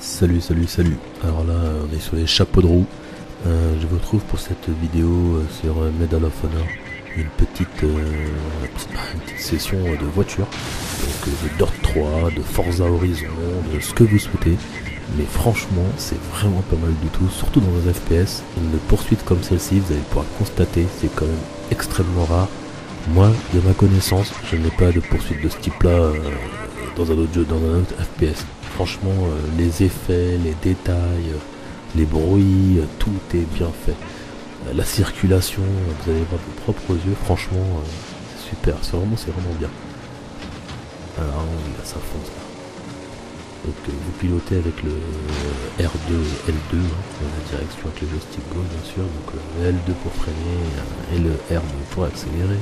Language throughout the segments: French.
Salut, salut, salut. Alors là, on est sur les chapeaux de roue. Je vous retrouve pour cette vidéo sur Medal of Honor. Une petite session de voiture. Donc de Dirt 3, de Forza Horizon, de ce que vous souhaitez. Mais franchement, c'est vraiment pas mal du tout. Surtout dans un FPS. Une poursuite comme celle-ci, vous allez pouvoir le constater, c'est quand même extrêmement rare. Moi, de ma connaissance, je n'ai pas de poursuite de ce type-là dans un autre jeu, dans un autre FPS. Franchement, les effets, les détails, les bruits, tout est bien fait. La circulation, vous allez voir de vos propres yeux, franchement, c'est super, c'est vraiment bien. Alors, là, ça fonce. Donc, vous pilotez avec le R2, L2, la direction avec le joystick gauche, bien sûr. Donc, le L2 pour freiner et le R2 pour accélérer.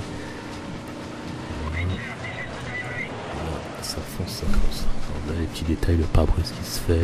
Ça fonce, ça fonce. On a les petits détails, le pare-brise qui se fait,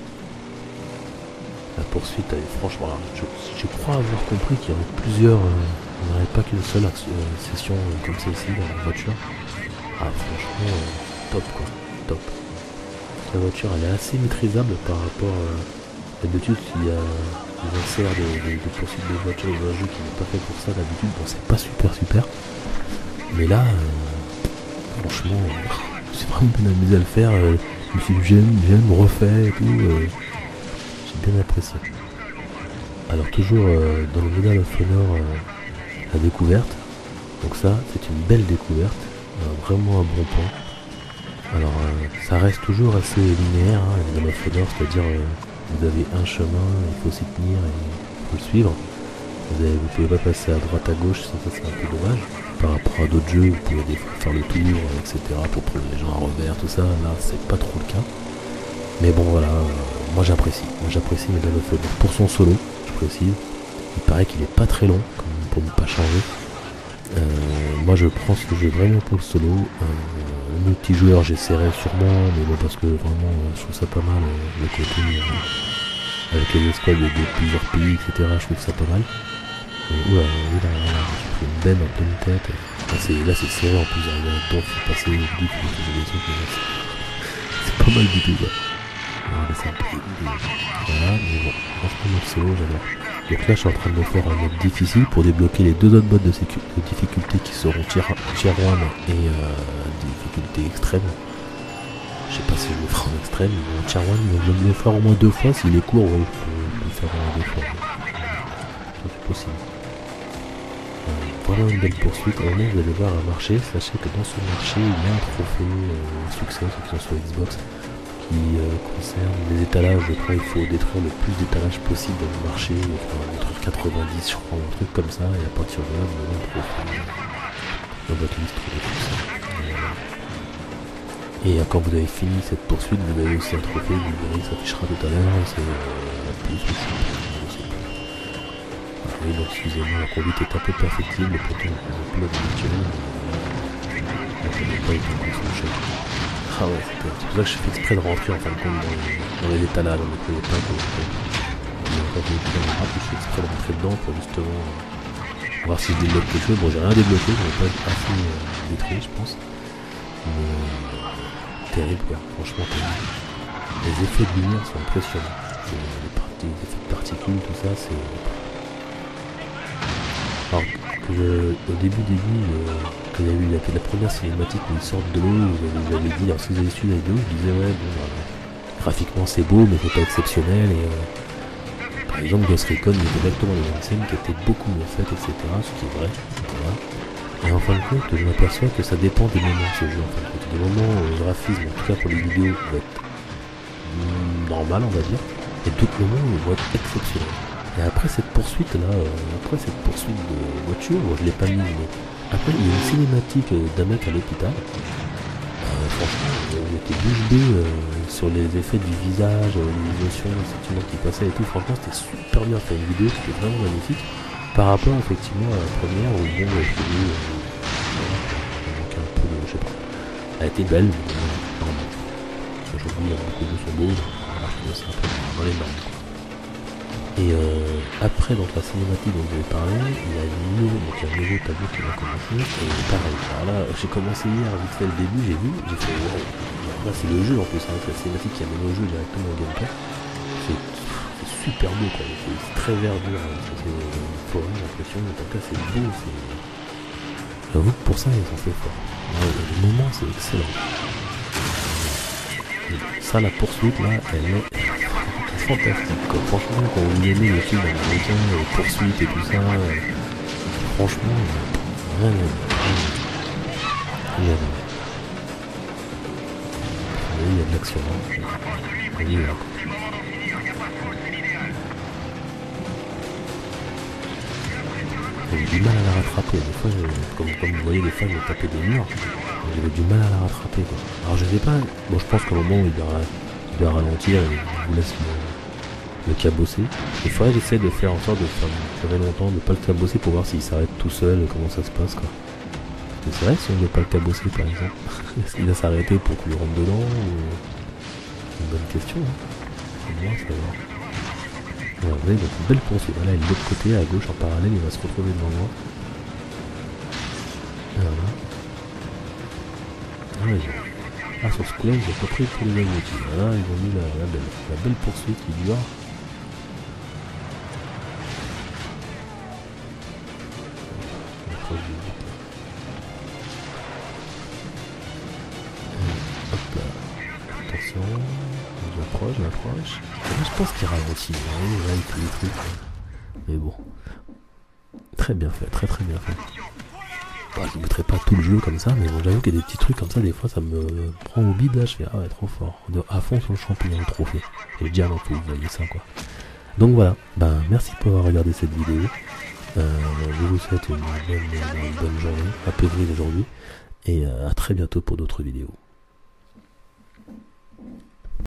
la poursuite, elle est franchement... Je crois avoir compris qu'il y en a plusieurs, on n'aurait pas qu'une seule session comme celle-ci dans la voiture. Ah franchement, top quoi, top. La voiture elle est assez maîtrisable par rapport d'habitude il y a des inserts de poursuite de voiture dans un jeu qui n'est pas fait pour ça d'habitude, bon c'est pas super. Mais là, franchement... j'ai vraiment bien amusé à le faire, je me suis dit j'aime refait et tout, j'ai bien apprécié. Alors toujours dans le Medal of Honor, la découverte, donc ça c'est une belle découverte, vraiment un bon point. Alors ça reste toujours assez linéaire, le Medal of Honor, c'est-à-dire vous avez un chemin, il faut s'y tenir et il faut le suivre. Vous pouvez pas passer à droite à gauche, ça c'est un peu dommage. Par rapport à d'autres jeux, vous pouvez des fois faire le tour, etc. pour prendre les gens à revers, tout ça. Là, c'est pas trop le cas. Mais bon, voilà, moi j'apprécie. Medal of Honor pour son solo, je précise. Il paraît qu'il est pas très long, comme pour ne pas changer. Moi, je prends ce jeu vraiment pour le solo. Le multijoueur, j'essaierai sûrement, mais bon, parce que vraiment, je trouve ça pas mal. Le côté avec les escouades de plusieurs pays, etc. Je trouve ça pas mal. Oula, j'ai pris une benne en pleine tête. Là c'est serré en plus, il y a un temps qui est passé du coup, c'est pas mal du tout quoi. On va laisser un peu voilà, mais bon, franchement mode solo j'adore. Donc là je suis en train de me faire un mode difficile pour débloquer les deux autres modes de difficulté qui seront tier 1 et difficulté extrême. Je sais pas si je le ferai en extrême, mais en tier 1 je vais le faire au moins 2 fois, s'il est court, oui, je peux le faire au moins 2 fois. C'est possible. Vraiment une belle poursuite. Au moment où vous allez voir un marché, sachez que dans ce marché il y a un trophée succès, que ce soit Xbox, qui concerne les étalages. Je crois qu'il faut détruire le plus d'étalages possible dans le marché, il faut en détruire 90 je crois, un truc comme ça, et à partir de là vous avez un trophée dans votre liste de succès. Et quand vous avez fini cette poursuite, vous avez aussi un trophée, vous verrez, ça s'affichera tout à l'heure, c'est plus oui, donc excusez-moi, la conduite est un peu perfectible, pourtant le pilote habituel ne connaît pas été concentré. Ah ouais, c'est pour ça que je fais exprès de rentrer en fin de compte dans les étalages, on ne connaît pas quand je fais exprès de rentrer dedans pour justement voir si je débloque quelque chose. Bon, j'ai rien débloqué, je vais pas être assez détruit, je pense. Mais terrible quoi, franchement terrible. Les effets de lumière sont impressionnants. Les effets de particules, tout ça, c'est... Alors, au début, quand il y a eu la première cinématique où ils sortent de l'eau, vous avez dit, alors si vous avez suivi la vidéo, je disais ouais, bon, graphiquement c'est beau, mais c'est pas exceptionnel, et par exemple Ghost Recon, il y a directement les mêmes scènes qui étaient beaucoup mieux faites, etc., ce qui est vrai, etc. Et en fin de compte, je m'aperçois que ça dépend des moments, ce jeu, en fin de compte. Des moments où le graphisme, en tout cas pour les vidéos, va être normal, on va dire, et d'autres moments où il va être exceptionnel. Et après cette poursuite là, de voiture, bon, je l'ai pas mis, mais après il y a une cinématique d'un mec à l'hôpital. Franchement, j'étais bouche bée sur les effets du visage, les émotions, les sentiments qui passaient et tout. Franchement, c'était super bien fait, une vidéo, c'était vraiment magnifique. Par rapport effectivement à la première où bon, je faisais un peu de, je sais pas. Elle était belle, mais normal. Aujourd'hui, beaucoup de jeux sont beaux, voilà, je trouvais ça un peu dans les normes. Et après, donc la cinématique dont je vais parler, il y a un nouveau tableau qui va commencer. Et pareil, alors là, j'ai commencé hier, vite fait le début, j'ai fait wow. Là, c'est le jeu en plus, hein, c'est la cinématique qui amène au jeu directement au gameplay. C'est super beau, quoi. C'est très verdure, hein, c'est une forêt, j'ai l'impression. En tout cas, c'est beau. J'avoue que pour ça, ils sont fait fort. Le moment, c'est excellent. Ça, la poursuite, là, elle est fantastique, quoi. Franchement, quand vous aimez les films américains, les poursuites et tout ça, franchement, rien à dire. Il y a de l'action. Hein. Là, j'ai du mal à la rattraper. Des fois, comme vous voyez, des fois, je tapais des murs. J'avais du mal à la rattraper, quoi. Alors, je sais pas. Bon, je pense qu'à un moment, il doit ralentir et il vous laisse le cabosser. Des fois, j'essaie de faire en sorte de faire durer longtemps, de pas le cabosser pour voir s'il s'arrête tout seul et comment ça se passe, quoi. Parce que c'est vrai, si on ne veut pas le cabosser, par exemple, est-ce qu'il va s'arrêter pour que lui rentre dedans ou... Une bonne question, hein. C'est bien, ça va. Voilà, vous voyez, donc une belle poursuite. Voilà, et de l'autre côté, à gauche, en parallèle, il va se retrouver devant moi. Voilà. Ah, sur ce coup-là, ils ont pas pris tous les mêmes outils. Voilà, ils ont mis la belle poursuite qui dure. Hop là. Attention. J'approche. Je pense qu'il ralentit. Là, il fait des trucs. Mais bon. Très bien fait, très bien fait. Bon, je ne mettrai pas tout le jeu comme ça, mais bon, j'avoue qu'il y a des petits trucs comme ça, des fois ça me prend au bide, là je fais ah ouais, trop fort, à fond sur le champignon, le trophée. Et je dis ah non, vous voyez ça quoi. Donc voilà, ben merci pour avoir regardé cette vidéo. Je vous souhaite une bonne journée, apaisée aujourd'hui, et à très bientôt pour d'autres vidéos.